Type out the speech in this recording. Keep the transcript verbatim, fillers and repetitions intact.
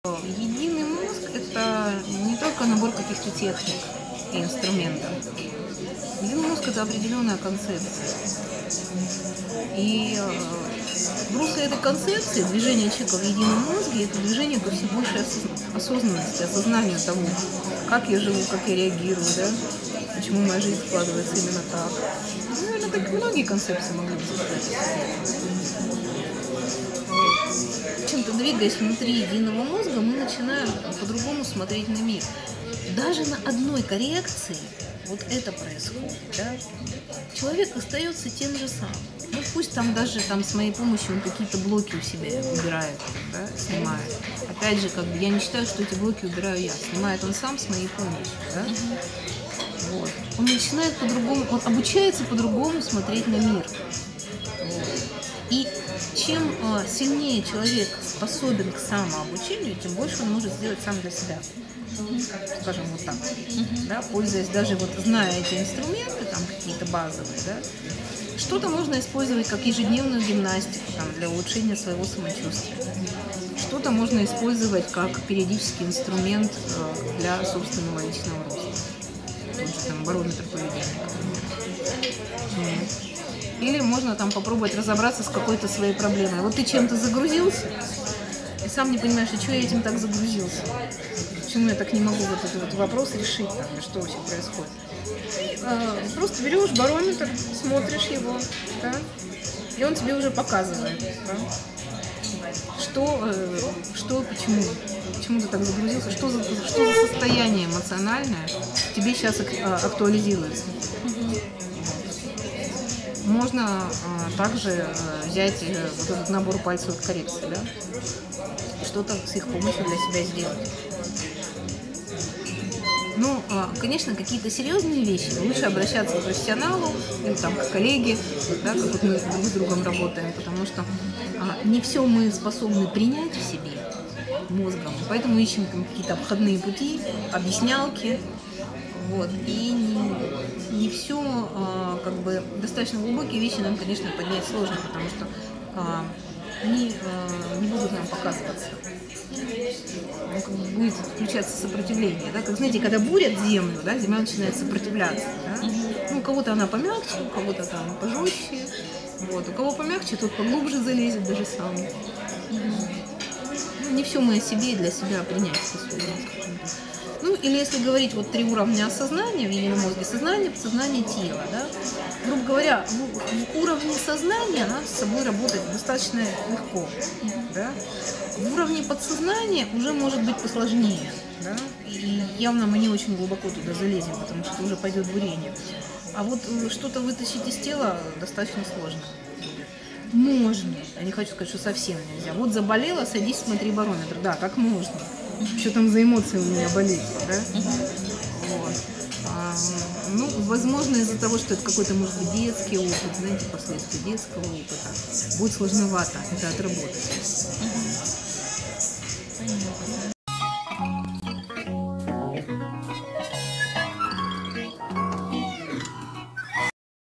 Единый мозг — это не только набор каких-то техник и инструментов. Единый мозг — это определенная концепция. И э, в русле этой концепции движение человека в едином мозге — это движение ко все большей осоз- осознанности, осознанию того, как я живу, как я реагирую, да? Почему моя жизнь складывается именно так. Ну, наверное, так многие концепции могли бы создать. Чем-то двигаясь внутри единого мозга, мы начинаем по-другому смотреть на мир. Даже на одной коррекции вот это происходит. Да? Человек остается тем же самым. Ну пусть там даже там, с моей помощью он какие-то блоки у себя убирает, да, снимает. Опять же, как бы я не считаю, что эти блоки убираю я. Снимает он сам с моей помощью. Да? Вот. Он начинает по-другому, он обучается по-другому смотреть на мир. Вот. И чем э, сильнее человек способен к самообучению, тем больше он может сделать сам для себя. Скажем вот так. Mm-hmm. Да, пользуясь даже вот зная эти инструменты, там какие-то базовые, да, что-то можно использовать как ежедневную гимнастику там, для улучшения своего самочувствия. Что-то можно использовать как периодический инструмент э, для собственного личного роста. Тот же там барометр поведения, например. Или можно там попробовать разобраться с какой-то своей проблемой. Вот ты чем-то загрузился, и сам не понимаешь, а что я этим так загрузился? Почему я так не могу вот этот вот вопрос решить, там, что вообще происходит? И, э, просто берешь барометр, смотришь его, да, и он тебе уже показывает, да, что, э, что, почему, почему ты так загрузился, что за, что за состояние эмоциональное тебе сейчас актуализируется. Можно а, также а, взять а, вот этот набор пальцевых коррекций, да, и что-то с их помощью для себя сделать. Ну, а, конечно, какие-то серьезные вещи лучше обращаться к профессионалу или там, к коллеге, да, как вот мы друг с другом работаем, потому что а, не все мы способны принять в себе мозгом, поэтому ищем там какие-то обходные пути, объяснялки. Вот. И не, не все, а, как бы, достаточно глубокие вещи нам, конечно, поднять сложно, потому что а, они а, не будут нам показываться. Ну, как бы будет включаться сопротивление. Да? Как, знаете, когда бурят землю, да, земля начинает сопротивляться. Да? Ну, у кого-то она помягче, у кого-то там пожестче. Вот. У кого помягче, тот поглубже залезет даже сам. Ну, не все мы о себе и для себя принять способны, скажем так. Ну, или если говорить вот три уровня осознания в едином мозге: сознание, подсознание, тело, да? Грубо говоря, в, в уровне сознания надо с собой работать достаточно легко, да? В уровне подсознания уже может быть посложнее, да? И явно мы не очень глубоко туда залезем, потому что уже пойдет бурение. А вот что-то вытащить из тела достаточно сложно. Можно, я не хочу сказать, что совсем нельзя. Вот заболела, садись, смотри барометр. Да, так можно. Что там за эмоции у меня болит, да? Вот. А, ну, возможно, из-за того, что это какой-то, может быть, детский опыт, знаете, последствия детского опыта, будет сложновато это отработать. Понятно.